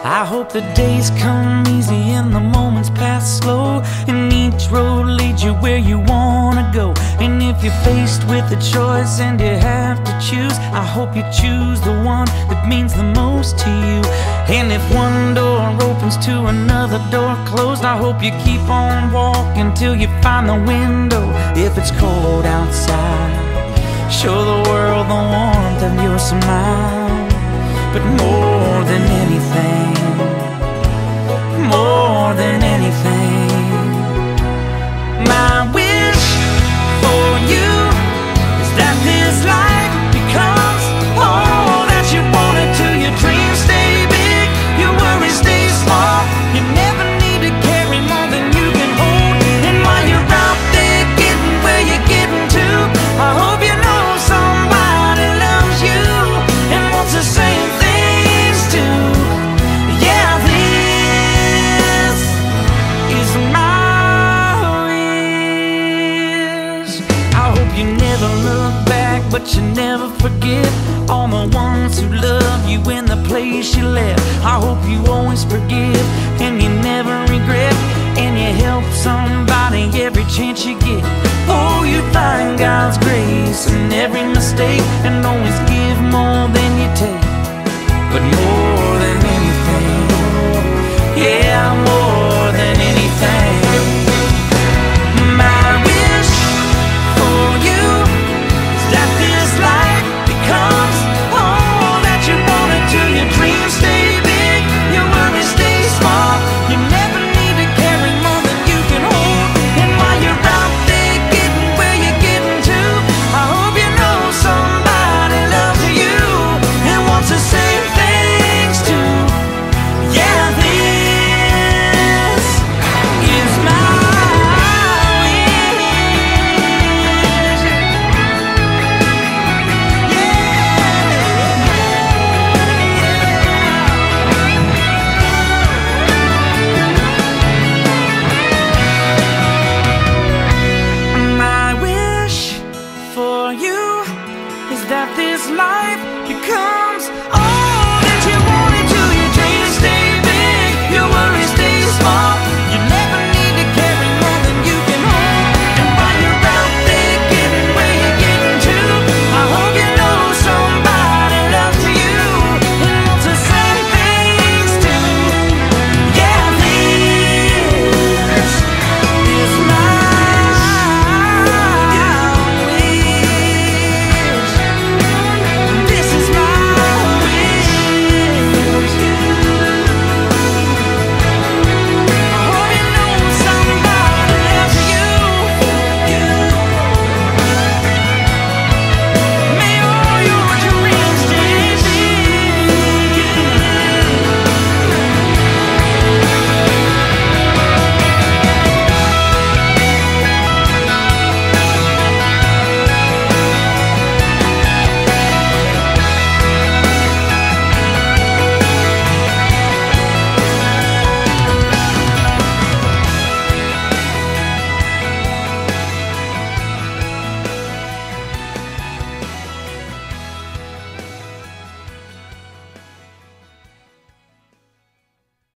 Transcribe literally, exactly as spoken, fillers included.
I hope the days come easy and the moments pass slow, and each road leads you where you wanna go. And if you're faced with a choice and you have to choose, I hope you choose the one that means the most to you. And if one door opens to another door closed, I hope you keep on walking till you find the window. If it's cold outside, show the world the warmth of your smile. But more than anything, more than anything, my wish for you is that this life becomes all that you want it to. Your dreams stay big, your worries stay small. You never need to carry more than you can hold. And while you're out there getting where you're getting to, I hope you know somebody loves you and wants the same things too. Yeah, this is my wish. I hope you never look back, but you never forget all the ones who love you in the place you left. I hope you always forgive and you never regret, and you help somebody every chance you get. Oh, you find God's grace in every mistake, and always give more than